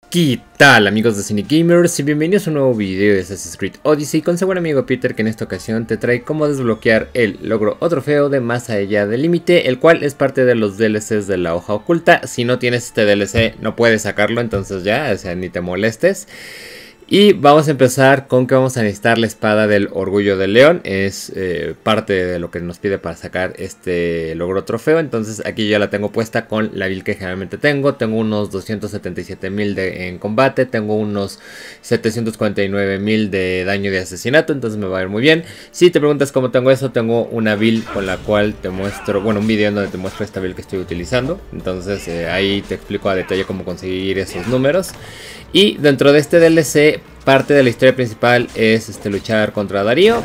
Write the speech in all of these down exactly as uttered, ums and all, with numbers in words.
¿Qué tal, amigos de Cinegamers? Y bienvenidos a un nuevo video de Assassin's Creed Odyssey con su buen amigo Peter, que en esta ocasión te trae cómo desbloquear el logro o trofeo de Más Allá del Límite, el cual es parte de los D L Cs de la hoja oculta. Si no tienes este D L C no puedes sacarlo, entonces ya, o sea, ni te molestes. Y vamos a empezar con que vamos a necesitar la espada del orgullo del león. Es eh, parte de lo que nos pide para sacar este logro trofeo. Entonces aquí ya la tengo puesta con la build que generalmente tengo. Tengo unos doscientos setenta y siete mil en combate. Tengo unos setecientos cuarenta y nueve mil de daño de asesinato. Entonces me va a ir muy bien. Si te preguntas cómo tengo eso, tengo una build con la cual te muestro, bueno, un video en donde te muestro esta build que estoy utilizando. Entonces eh, ahí te explico a detalle cómo conseguir esos números. Y dentro de este D L C, parte de la historia principal es este, luchar contra Darío.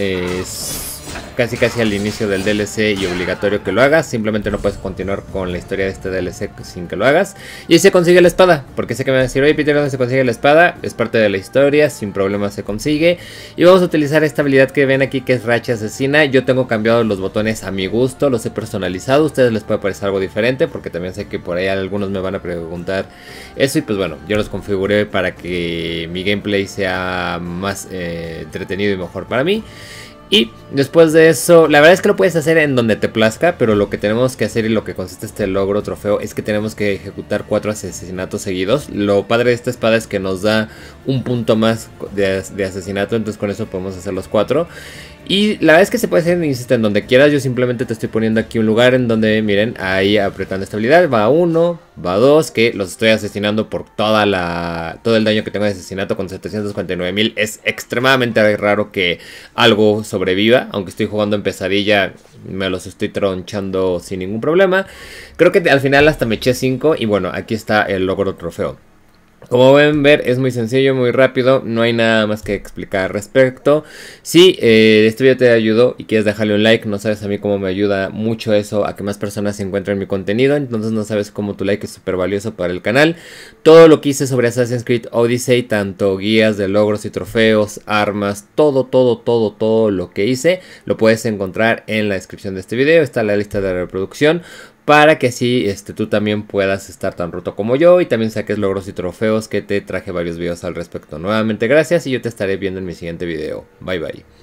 Es casi casi al inicio del D L C y obligatorio que lo hagas. Simplemente no puedes continuar con la historia de este D L C sin que lo hagas. Y se consigue la espada, porque sé que me van a decir, oye Peter, ¿dónde se consigue la espada? Es parte de la historia, sin problema se consigue. Y vamos a utilizar esta habilidad que ven aquí, que es Racha Asesina. Yo tengo cambiado los botones a mi gusto, los he personalizado. A ustedes les puede parecer algo diferente, porque también sé que por ahí algunos me van a preguntar eso. Y pues bueno, yo los configuré para que mi gameplay sea más eh, entretenido y mejor para mí. Y después de eso, la verdad es que lo puedes hacer en donde te plazca, pero lo que tenemos que hacer y lo que consiste este logro trofeo es que tenemos que ejecutar cuatro asesinatos seguidos. Lo padre de esta espada es que nos da un punto más de, de asesinato, entonces con eso podemos hacer los cuatro. Y la verdad es que se puede hacer, insisto, en donde quieras. Yo simplemente te estoy poniendo aquí un lugar en donde, miren, ahí apretando estabilidad, va uno, va dos, que los estoy asesinando por toda la, todo el daño que tengo de asesinato con setecientos cuarenta y nueve mil. Es extremadamente raro que algo sobreviva, aunque estoy jugando en pesadilla, me los estoy tronchando sin ningún problema. Creo que al final hasta me eché cinco y bueno, aquí está el logro trofeo. Como pueden ver, es muy sencillo, muy rápido, no hay nada más que explicar al respecto. Si eh, este video te ayudó y quieres dejarle un like, no sabes a mí cómo me ayuda mucho eso a que más personas se encuentren mi contenido. Entonces no sabes cómo tu like es súper valioso para el canal. Todo lo que hice sobre Assassin's Creed Odyssey, tanto guías de logros y trofeos, armas, todo, todo, todo, todo lo que hice, lo puedes encontrar en la descripción de este video. Está la lista de reproducción, para que así este, tú también puedas estar tan roto como yo y también saques logros y trofeos, que te traje varios videos al respecto. Nuevamente gracias y yo te estaré viendo en mi siguiente video. Bye bye.